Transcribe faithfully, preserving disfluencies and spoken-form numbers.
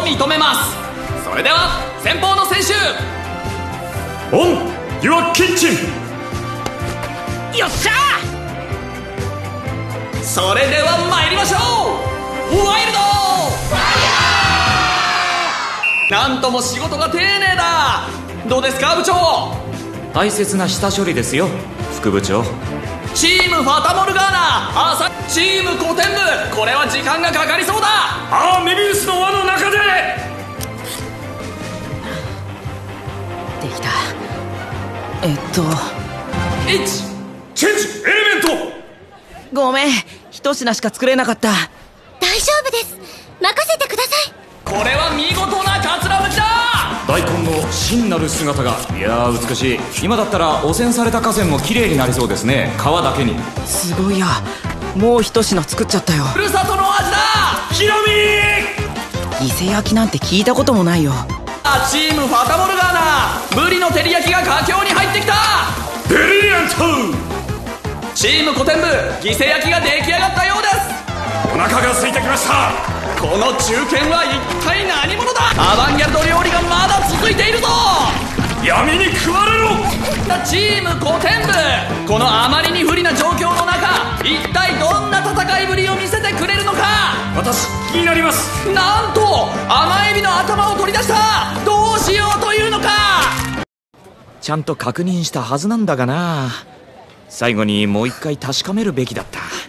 認めます。それでは先方の選手、 オン・ユア・キッチン。 よっしゃー。それでは参りましょう。ワイルドなんとも仕事が丁寧だ。どうですか部長。 大切な下処理ですよ副部長。 チームファタモルガーナ、朝チームコテン部、これは時間がかかりそうだ。 ああ、メビウスの輪の中で。 できた。えっといちチェンジエレメント。 ごめん、一品しか作れなかった。 大丈夫です、任せてください。 これは見事なかつらむきだ。 大根の真なる姿が、いやー美しい。今だったら汚染された河川もきれいになりそうですね、皮だけに。 すごいや、もう一品作っちゃったよ。 ふるさとの味だ。 ひろみ。 伊勢焼きなんて聞いたこともないよ。 チームファタモルガーナ、ブリの照り焼きが佳境に入ってきた。 ブリリアント。 チームコテン部、犠牲焼きが出来上がったようです。 お腹が空いてきました。 この中堅は一体何者だ。アバンギャルド料理がまだ続いているぞ。 闇に食われろ。 チームコテン部、このあまりに不利な状況の中、一体どんな戦いぶりを見せてくれるのか。 私気になります。 なんと甘エビの頭を取り出した。どうしようというのか。 ちゃんと確認したはずなんだがな。最後にもう一回確かめるべきだった。